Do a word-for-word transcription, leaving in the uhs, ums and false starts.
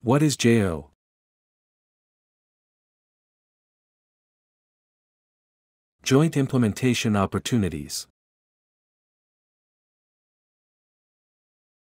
What is J I O? Joint implementation opportunities.